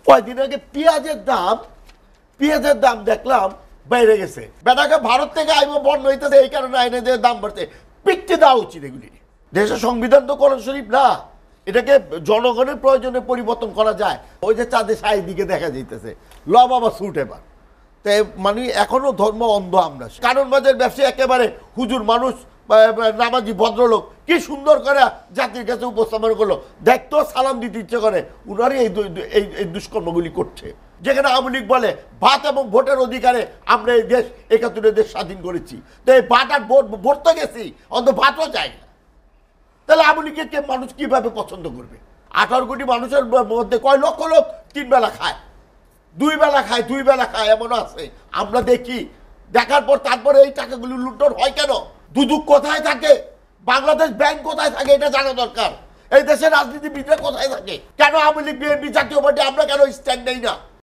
কয়দিন আগে পেঁয়াজের দাম দেখলাম বাইরে গেছে। বেটাকে ভারত থেকে আইব বন্ধ হইতেছে, এই কারণে আইনে যে দাম বাড়ছে, পিটতে দেওয়া উচিত। এগুলি দেশের সংবিধান তো কোরআন শরীফ না, এটাকে জনগণের প্রয়োজনে পরিবর্তন করা যায়। ওই যে চাঁদে সাই দিকে দেখা যাইতেছে, ল বাবা ছুট এবার। তাই মানে এখনো ধর্ম অন্ধ আমরা। কারণ বাজার ব্যবসায়ী একেবারে হুজুর মানুষ, নামাজি ভদ্রলোক, কি সুন্দর করে জাতির কাছে উপস্থাপন করলো, দেখতো সালাম দিতে ইচ্ছে করে। উনারই এই দুষ্কর্মগুলি করছে। যেখানে আওয়ামী লীগ বলে ভাত এবং ভোটের অধিকারে আমরা এই দেশ ৭১ দেশ স্বাধীন করেছি, তো এই ভাত আর ভোট তো গেছি, অন্ত ভাতও চাই না। তাহলে আওয়ামী লীগকে মানুষ কিভাবে পছন্দ করবে? ১৮ কোটি মানুষের মধ্যে কয় লক্ষ লোক ৩ বেলা খায়, 2 বেলা খায়, এমনও আছে। আমরা দেখি, দেখার পর তারপরে এই টাকাগুলি লুণ্ঠন হয় কেন? দুদক কোথায় থাকে? বাংলাদেশ ব্যাংক কোথায় থাকে? এটা জানা দরকার। এই দেশের রাজনীতিবিদরা কোথায় থাকে? কেন আওয়ামী লীগ, বিএনপি, জাতীয় পার্টি আমরা কেন স্ট্যান্ড নেই না?